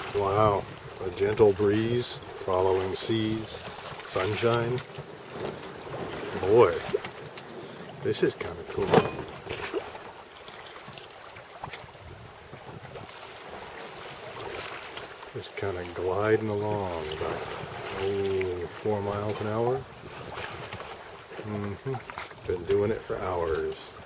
Wow, a gentle breeze, following seas, sunshine. Boy, this is kind of cool. Just kind of gliding along about 4 miles an hour. Been doing it for hours.